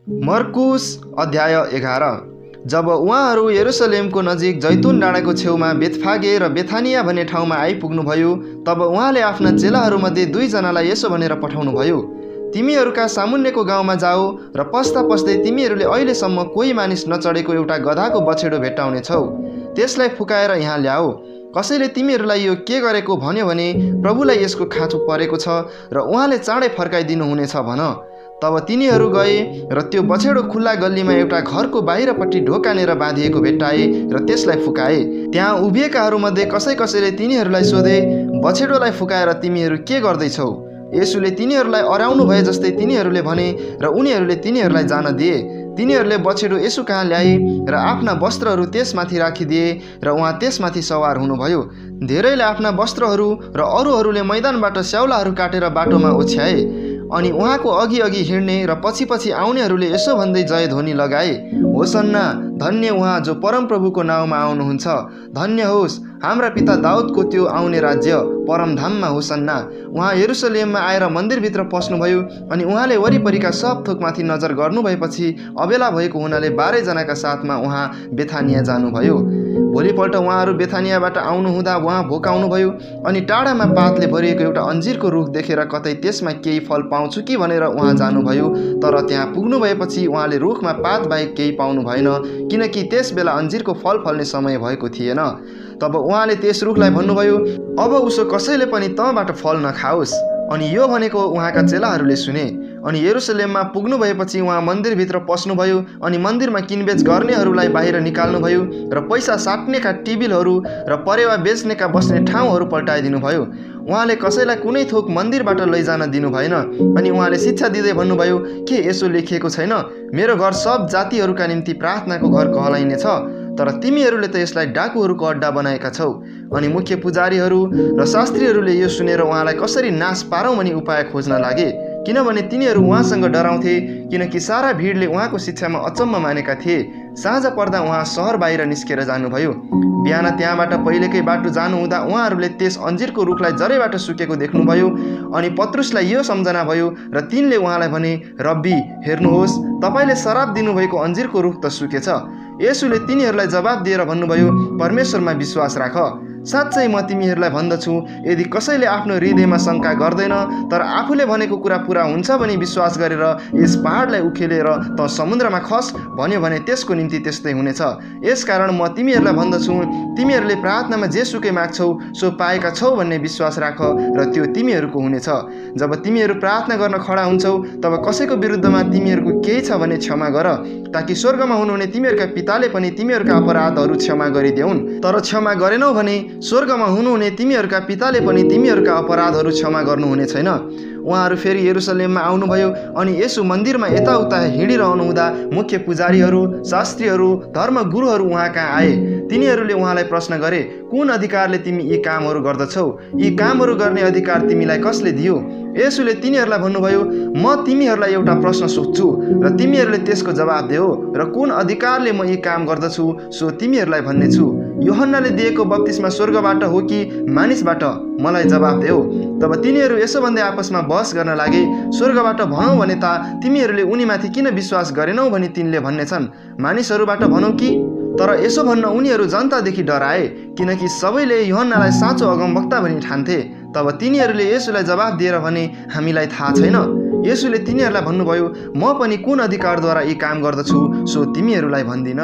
मर्कुस अध्याय 11। जब उहाँहरू यरुसलेमको नजिक जैतुन डाँडाको छेउमा बेथफागे र बेथानिया भन्ने ठाउँमा आइपुग्नुभयो, तब उहाँले आफ्ना चेलाहरूमध्ये 2 जनालाई यसो भनेर पठाउनुभयो, तिमीहरूका सामुन्नेको गाउँमा जाऊ र पस्दा पस्दै तिमीहरूले अहिलेसम्म कोही मानिस नचढेको एउटा गधाको बछेडो भेट्टाउनेछौ। त्यसलाई फुकाएर यहाँ ल्याऊ। कसैले तिमीहरूलाई यो के गरेको भन्यो भने प्रभुलाई यसको खाँचो परेको छ र उहाँले चाँडै फर्काइदिनु हुनेछ भन। तब तिनीहरू गए र त्यो बछेडो खुल्ला गल्लीमा एउटा घरको बाहिरपट्टि ढोकानेर बाँधिएको भेट्टाए र त्यसलाई फुकाए। त्यहाँ उभिएकाहरूमध्ये कसैले तिनीहरूलाई सोधे, बछेडोलाई फुकाएर तिमीहरू के गर्दैछौ? येशूले तिनीहरूलाई अराउनु भए जस्तै तिनीहरूले भने र उनीहरूले तिनीहरूलाई जान दिए। तिनीहरूले बछेडो येशू कहाँ ल्याए र आफ्ना वस्त्रहरू त्यसमाथि राखिदिए र उहाँ त्यसमाथि सवार हुनुभयो। धेरैले आफ्ना वस्त्रहरू र अरूहरूले मैदानबाट स्याउलाहरू काटेर बाटोमा ओछ्याए। अनि उहाँको अघि हिँड्ने र पछि आउनेहरूले यसो भन्दै जय ध्वनि लगाए, होसन्ना, धन्य उहाँ जो परमप्रभुको नाउँमा आउनुहुन्छ, धन्य होस् हाम्रा पिता दाउदको त्यो आउने राज्य, परमधाममा होसन्ना। उहाँ यरुसलेममा आएर मन्दिरभित्र पस्नुभयो अनि उहाँले वरिपरिका सब थोकमाथि नजर गर्नुभएपछि अबेला भएको हुनाले 12 जनाका साथमा उहाँ बेथानिया जानुभयो। भोलिपल्ट उहाँहरू बेथानियाबाट आउनुहुँदा उहाँ भोकाउनुभयो अनि टाढामा पातले भरिएको एउटा अन्जिरको रुख देखेर कतै त्यसमा केही फल पाउँछु कि भनेर उहाँ जानुभयो। तर त्यहाँ पुग्नु भएपछि उहाँले रुखमा पात बाहेक केही पाउनु भएन, किनकि त्यस बेला अन्जिरको फल फल्ने समय भएको थिएन। तब उहाँले त्यस रुखलाई भन्नुभयो, अब उसो कसैले पनि तँबाट फल नखाओस्। अनि यो भनेको उहाँका चेलाहरूले सुने। अनि यरुसलेममा पुग्नु भएपछि उहाँ मन्दिरभित्र पस्नुभयो अनि मन्दिरमा किनबेच गर्नेहरूलाई बाहिर निकाल्नुभयो र पैसा साट्नेका टेबिलहरू र परेवा बेच्नेका बस्ने ठाउँहरू पल्टाइदिनुभयो। उहाँले कसैलाई कुनै थोक मन्दिरबाट लैजान दिनु भएन। अनि उहाँले शिक्षा दिँदै भन्नुभयो, के यसो लेखिएको छैन, मेरो घर सब जातिहरूका निम्ति प्रार्थनाको घर कहलाइनेछ, तर तिमीहरूले त यसलाई डाकुहरूको अड्डा बनाएका छौ। अनि मुख्य पुजारीहरू र शास्त्रीहरूले यो सुनेर उहाँलाई कसरी नाश पारौँ भनी उपाय खोज्न लागे, किनभने तिनीहरू उहाँसँग डराउँथे, किनकि सारा भिडले उहाँको शिक्षामा अचम्म मानेका थिए। साँझ पर्दा उहाँ सहर बाहिर निस्केर जानुभयो। बिहान त्यहाँबाट पहिलेकै बाटो जानुहुँदा उहाँहरूले त्यस अन्जिरको रुखलाई जरैबाट सुकेको देख्नुभयो। अनि पत्रुसलाई यो सम्झना भयो र तिनले उहाँलाई भने, रब्बी, हेर्नुहोस्, तपाईँले शराब दिनुभएको अन्जिरको रुख त सुकेछ। येशूले तिनीहरूलाई जवाब दिएर भन्नुभयो, परमेश्वरमा विश्वास राख। साँच्चै म तिमीहरूलाई भन्दछु, यदि कसैले आफ्नो हृदयमा शङ्का गर्दैन तर आफूले भनेको कुरा पुरा हुन्छ भनी विश्वास गरेर यस पहाडलाई उखेलेर त समुद्रमा खस भन्यो भने त्यसको निम्ति त्यस्तै हुनेछ। यसकारण म तिमीहरूलाई भन्दछु, तिमीहरूले प्रार्थनामा जेसुकै माग्छौ सो पाएका छौ भन्ने विश्वास राख र त्यो तिमीहरूको हुनेछ। जब तिमीहरू प्रार्थना गर्न खडा हुन्छौ तब कसैको विरुद्धमा तिमीहरूको केही छ भने क्षमा गर, ताकि स्वर्गमा हुनुहुने तिमीहरूका पिताले पनि तिमीहरूका अपराधहरू क्षमा गरिदेऊन्। तर क्षमा गरेनौ भने स्वर्गमा हुनुहुने तिमीहरूका पिताले पनि तिमीहरूका अपराधहरू क्षमा गर्नुहुने छैन। उहाँहरू फेरि यरुसलेममा आउनुभयो अनि येशू मन्दिरमा यताउता हिँडिरहनुहुँदा मुख्य पुजारीहरू, शास्त्रीहरू, धर्मगुरुहरू उहाँ कहाँ आए। तिनीहरूले उहाँलाई प्रश्न गरे, कुन अधिकारले तिमी यी कामहरू गर्दछौ? यी कामहरू गर्ने अधिकार तिमीलाई कसले दियो? येशूले तिनीहरूलाई भन्नुभयो, म तिमीहरूलाई एउटा प्रश्न सोध्छु र तिमीहरूले त्यसको जवाब देऊ र कुन अधिकारले म यी काम गर्दछु सो तिमीहरूलाई भन्नेछु। यूहन्नाले दिएको बप्तिस्मा स्वर्गबाट हो कि मानिसबाट? मलाई जवाब देऊ। तब तिनीहरू यसो भन्दै आपसमा बहस गर्न लागे, स्वर्गबाट भनौँ भने त तिमीहरूले उनीमाथि किन विश्वास गरेनौ भनी तिनले भन्नेछन्, मानिसहरूबाट भनौँ कि? तर यसो भन्न उनीहरू जनतादेखि डराए, किनकि सबैले यूहन्नालाई साँचो अगमवक्ता भनी ठान्थे। तब तिनीहरूले येशूलाई जवाब दिएर भने, हामीलाई थाहा छैन। येशूले तिनीहरूलाई भन्नुभयो, म पनि कुन अधिकारद्वारा यी काम गर्दछु सो तिमीहरूलाई भन्दिन।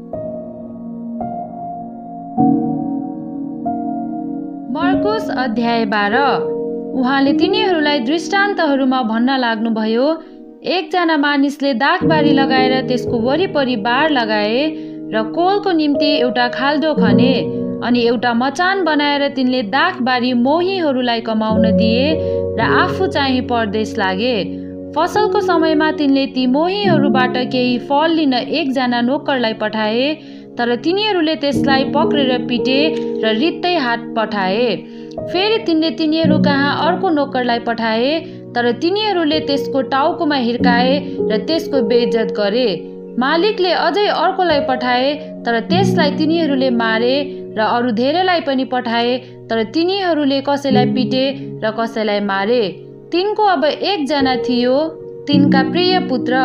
मर्कुस अध्याय 12। उहाँले तिनीहरूलाई दृष्टान्तहरूमा भन्न लाग्नुभयो, एकजना मानिसले दाखबारी लगाएर त्यसको वरिपरि बार लगाए र कोलको निम्ति एउटा खाल्डो खने अनि एउटा मचान बनाएर तिनले दाखबारी मोहीहरूलाई कमाउन दिए र आफू चाहिँ परदेश लागे। फसलको समयमा तिनले ती मोहीहरूबाट केही फल लिन एकजना नोकरलाई पठाए, तर तिनीहरूले त्यसलाई पक्रेर पिटे र रित्तै हात पठाए। फेरि तिनले तिनीहरू कहाँ अर्को नोकरलाई पठाए, तर तिनीहरूले त्यसको टाउकोमा हिर्काए र त्यसको बेइज्जत गरे। मालिकले अझै अर्कोलाई पठाए, तर त्यसलाई तिनीहरूले मारे र अरू धेरैलाई पनि पठाए, तर तिनीहरूले कसैलाई पिटे र कसैलाई मारे। तिनको अब एकजना थियो, तिनका प्रिय पुत्र।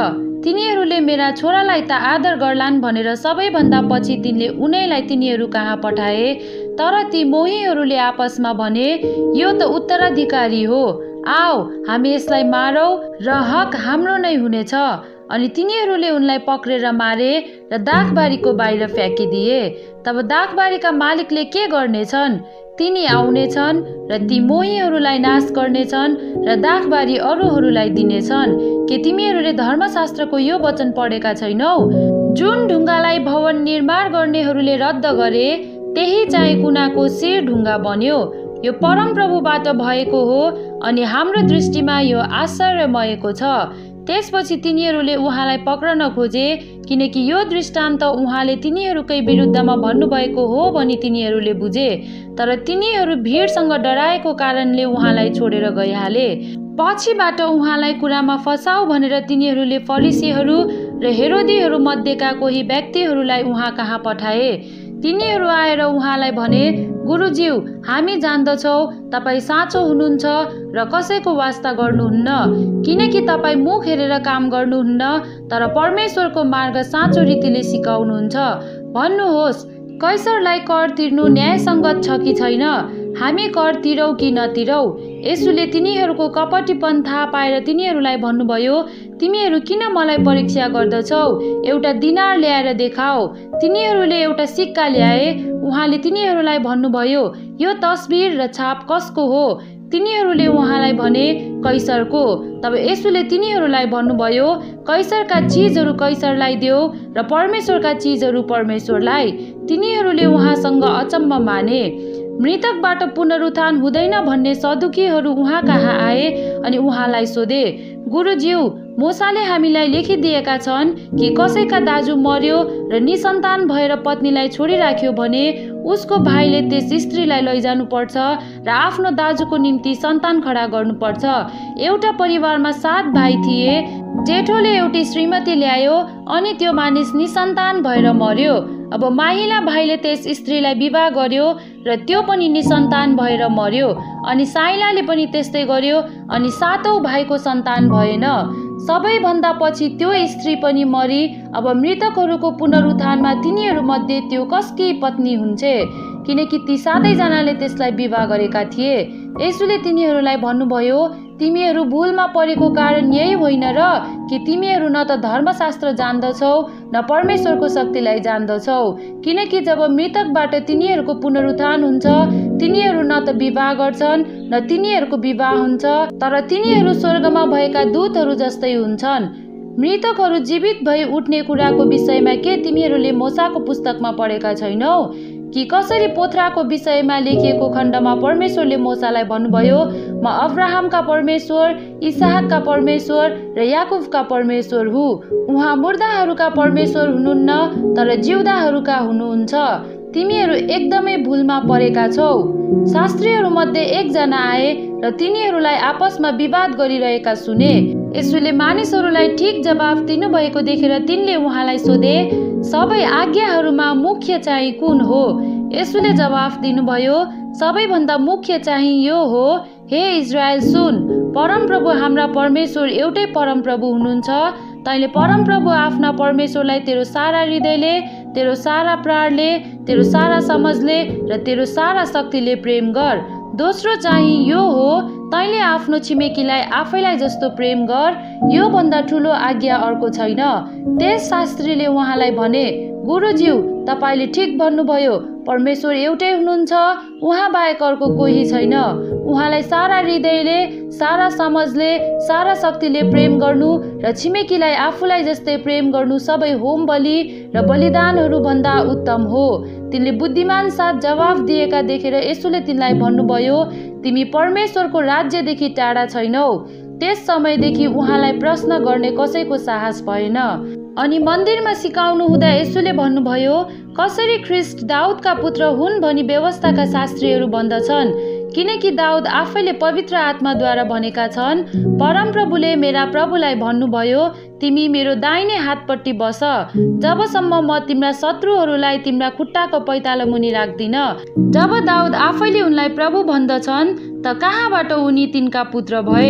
तिनीहरूले मेरा छोरालाई त आदर गर्लान् भनेर सबैभन्दा पछि तिनले उनैलाई तिनीहरू कहाँ पठाए। तर ती मोहीहरूले आपसमा भने, यो त उत्तराधिकारी हो, आओ हामी यसलाई मारौँ र हक हाम्रो नै हुनेछ। अनि तिनीहरूले उनलाई पक्रेर मारे र दाखबारीको बाहिर फ्याँकिदिए। तब दाखबारीका मालिकले के गर्नेछन्? तिनी आउनेछन् र ती मोहीहरूलाई नाश गर्नेछन् र दाखबारी अरूहरूलाई दिनेछन्। के तिमीहरूले धर्मशास्त्रको यो वचन पढेका छैनौ? जुन ढुङ्गालाई भवन निर्माण गर्नेहरूले रद्द गरे त्यही चाहिँ कुनाको शिर ढुङ्गा बन्यो। यो परमप्रभुबाट भएको हो अनि हाम्रो दृष्टिमा यो आश्चर्यमयको छ। त्यसपछि तिनीहरूले उहाँलाई पक्रन खोजे, किनकि यो दृष्टान्त उहाँले तिनीहरूकै विरुद्धमा भन्नुभएको हो भनी तिनीहरूले बुझे। तर तिनीहरू भिडसँग डराएको कारणले उहाँलाई छोडेर गइहाले। पछिबाट उहाँलाई कुरामा फसाऊ भनेर तिनीहरूले फरिसीहरू र हेरोदीहरू मध्येका कोही व्यक्तिहरूलाई उहाँ कहाँ पठाए। तिनीहरू आएर उहाँलाई भने, गुरुज्यू, हामी जान्दछौँ तपाईँ साँचो हुनुहुन्छ र कसैको वास्ता गर्नुहुन्न, किनकि तपाईँ मुख हेरेर काम गर्नुहुन्न तर परमेश्वरको मार्ग साँचो रीतिले सिकाउनुहुन्छ। भन्नुहोस्, कैसरलाई कर तिर्नु न्यायसङ्गत छ कि छैन? हामी कर तिरौँ कि नतिरौँ? यसुले तिनीहरूको कपटीपन थाहा पाएर तिनीहरूलाई भन्नुभयो, तिमीहरू किन मलाई परीक्षा गर्दछौ? एउटा दिनार ल्याएर देखाऊ। तिनीहरूले एउटा सिक्का ल्याए। उहाँले तिनीहरूलाई भन्नुभयो, यो तस्बिर र छाप कसको हो? तिनीहरूले उहाँलाई भने, कैसरको। तब यसुले तिनीहरूलाई भन्नुभयो, कैसरका चिजहरू कैसरलाई देऊ र परमेश्वरका चिजहरू परमेश्वरलाई। तिनीहरूले उहाँसँग अचम्म माने। मृतकबाट पुनरुत्थान हुँदैन भन्ने सदुकीहरू उहाँ कहाँ आए अनि उहाँलाई सोधे, गुरुज्यू, मोसाले हामीलाई लेखिदिएका छन् कि कसैका दाजु मर्यो र निसन्तान भएर पत्नीलाई छोडिराख्यो भने उसको भाइले त्यस स्त्रीलाई लैजानुपर्छ र आफ्नो दाजुको निम्ति सन्तान खडा गर्नुपर्छ। एउटा परिवारमा 7 भाइ थिए। जेठोले एउटी श्रीमती ल्यायो अनि त्यो मानिस निसन्तान भएर मर्यो। अब माहिला भाइले त्यस स्त्रीलाई विवाह गर्यो र त्यो पनि निसन्तान भएर मर्यो। अनि साइलाले पनि त्यस्तै गर्यो अनि 7औं भाइको सन्तान भएन। सबैभन्दा पछि त्यो स्त्री पनि मरी। अब मृतकहरूको पुनरुत्थानमा तिनीहरू मध्ये त्यो कसकी पत्नी हुन्छे, किनकि ती 7 जनाले त्यसलाई विवाह गरेका थिए। यसुले तिनीहरूलाई भन्नुभयो, तिमीहरू भुलमा परेको कारण यही होइन र कि तिमीहरू न त धर्मशास्त्र जान्दछौ न परमेश्वरको शक्तिलाई जान्दछौ। किनकि जब मृतकबाट तिनीहरूको पुनरुत्थान हुन्छ तिनीहरू न त विवाह गर्छन् न तिनीहरूको विवाह हुन्छ, तर तिनीहरू स्वर्गमा भएका दूतहरू जस्तै हुन्छन्। मृतकहरू जीवित भई उठ्ने कुराको विषयमा के तिमीहरूले मोसाको पुस्तकमा पढेका छैनौ कि कसरी पोथ्राको विषयमा लेखिएको खण्डमा परमेश्वरले मोसालाई भन्नुभयो, म अब्राहमका परमेश्वर, इसहाकका परमेश्वर र याकुबका परमेश्वर हुँ। उहाँ मुर्दाहरूका परमेश्वर हुनुहुन्न तर जिउँदाहरूका हुनुहुन्छ। तिमीहरू एकदमै भुलमा परेका छौ। शास्त्रीहरू मध्ये एकजना आए र तिनीहरूलाई आपसमा विवाद गरिरहेका सुने। यसुले मानिसहरूलाई ठिक जवाफ दिनुभएको देखेर तिनले उहाँलाई सोधे, सबै आज्ञाहरूमा मुख्य चाहिँ कुन हो? यसुले जवाफ दिनुभयो, सबैभन्दा मुख्य चाहिँ यो हो, हे इजरायल सुन, परमप्रभु हाम्रा परमेश्वर एउटै परमप्रभु हुनुहुन्छ। तैँले परमप्रभु आफ्ना परमेश्वरलाई तेरो सारा हृदयले, तेरो सारा प्राणले, तेरो सारा समझले र तेरो सारा शक्तिले प्रेम गर। दोस्रो चाहिँ यो हो, तैँले आफ्नो छिमेकीलाई आफैलाई जस्तो प्रेम गर। यो भन्दा ठुलो आज्ञा अर्को छैन। त्यस शास्त्रीले उहाँलाई भने, गुरुज्यू, तपाईँले ठिक भन्नुभयो, परमेश्वर एउटै हुनुहुन्छ, उहाँ बाहेक अर्को कोही छैन। उहाँलाई सारा हृदयले, सारा समझले, सारा शक्तिले प्रेम गर्नु र छिमेकीलाई आफूलाई जस्तै प्रेम गर्नु सबै होम बलि र बलिदानहरू भन्दा उत्तम हो। तिनले बुद्धिमान साथ जवाफ दिएका देखेर यसुले तिनलाई भन्नुभयो, तिमी परमेश्वरको राज्यदेखि टाढा छैनौ। त्यस समयदेखि उहाँलाई प्रश्न गर्ने कसैको साहस भएन। अनि मन्दिरमा सिकाउनु हुँदा यसुले भन्नुभयो, कसरी ख्रिस्ट दाउदका पुत्र हुन् भनी व्यवस्थाका शास्त्रीहरू भन्दछन्, किनकि दाउद आफैले पवित्र आत्माद्वारा भनेका छन्, परमप्रभुले मेरा प्रभुलाई भन्नुभयो, तिमी मेरो दाहिने हातपट्टि बस, जबसम्म म तिम्रा शत्रुहरूलाई तिम्रा खुट्टाको पैतालो मुनि राख्दिन। जब दाउद आफैले उनलाई प्रभु भन्दछन् त कहाँबाट उनी तिनका पुत्र भए?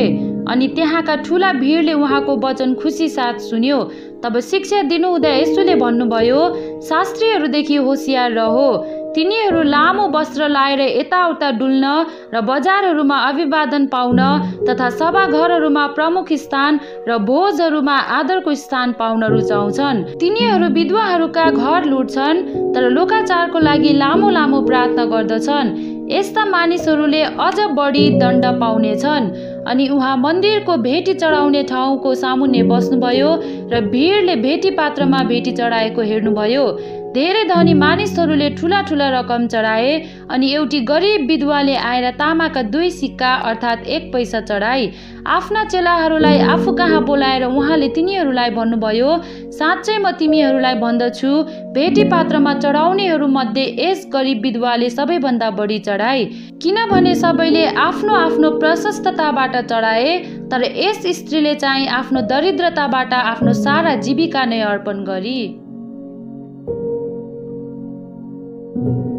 अनि त्यहाँका ठुला भिडले उहाँको वचन खुसी साथ सुन्यो। तब शिक्षा दिनुहुँदा यीशुले भन्नुभयो, शास्त्रीहरूदेखि होशियार रहो। तिनीहरू लामो वस्त्र लाएर यताउता डुल्न र बजारहरूमा अभिवादन पाउन तथा सभाघरहरूमा प्रमुख स्थान र भोजहरूमा आदरको स्थान पाउन रुचाउँछन्। तिनीहरू विधवाहरूका घर लुट्छन् तर लोकाचारको लागि लामो लामो प्रार्थना गर्दछन्। यस्ता मानिसहरूले अझ बढी दण्ड पाउनेछन्। अनि उहाँ मन्दिरको भेटी चढाउने ठाउँको सामुन्ने बस्नुभयो र भिडले भेटी पात्रमा भेटी चढाएको हेर्नुभयो। धेरै धनी मानिसहरूले ठुला ठुला रकम चढाए अनि एउटी गरिब विधवाले आएर तामाका 2 सिक्का अर्थात् 1 पैसा चढाई। आफ्ना चेलाहरूलाई आफू कहाँ बोलाएर उहाँले तिनीहरूलाई भन्नुभयो, साँच्चै म तिमीहरूलाई भन्दछु, भेटी पात्रमा चढाउनेहरू मध्ये यस गरिब विधवाले सबैभन्दा बढी चढाई, किनभने सबैले आफ्नो आफ्नो प्रशस्तताबाट चढाए, तर यस स्त्रीले चाहिँ आफ्नो दरिद्रताबाट आफ्नो सारा जीविका नै अर्पण गरी।